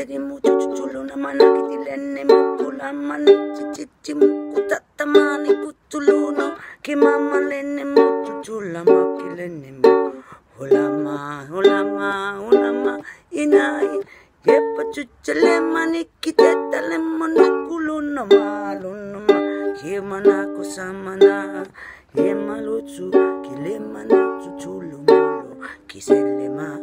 tadi mucu culuna mana kitilene mukula mani cici muku tatamani kutuluno kimama lene mucu cula makilene mu hulama inai yepa cucele mani kitetale monokuluna malunuma kimana kusamana yemalutu kilemanu culumulo kiselema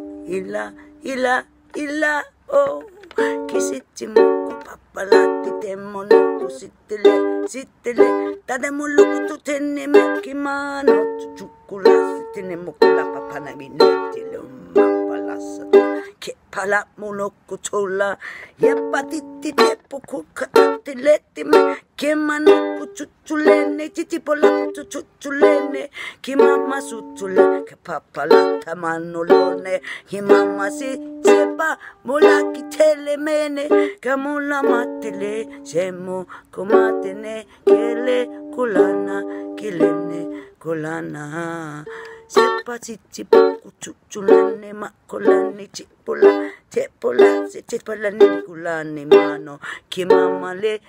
ila oh kisitimuko papalati temono sitele tademuluku tuteneme kimano chukula sitinemukula papana minetile mapalasa ke pala muloko chola yepatiti tepoku katileti me kimano kuchuchulene chichipola kuchuchulene kimama sutule ke papala tamanulone kimama sitsepa mula kitele mene kamula matele semo komatene kele kulana kilene kulana sepa chichipoku chuchulene makolane chipola tepola ni kulane mano kimamale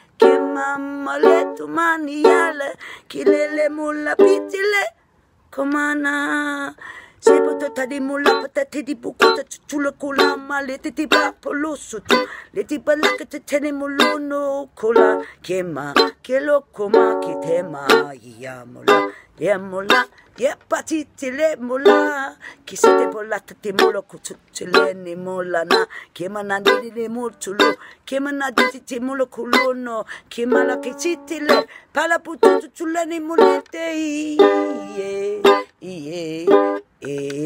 tumani yale kilele mula pitile komana sepoto tadi mula patati di buku chula kula male titi ba poloso tu leti balaka tene muluno kula kema kelo koma kitema yamula yepatitile mula kisete polata te mulo kuchule ni mula na kema nandidi ni mutulu kema nandidi te mulo kulono kema la kisitile pala putu chule ni mulete iye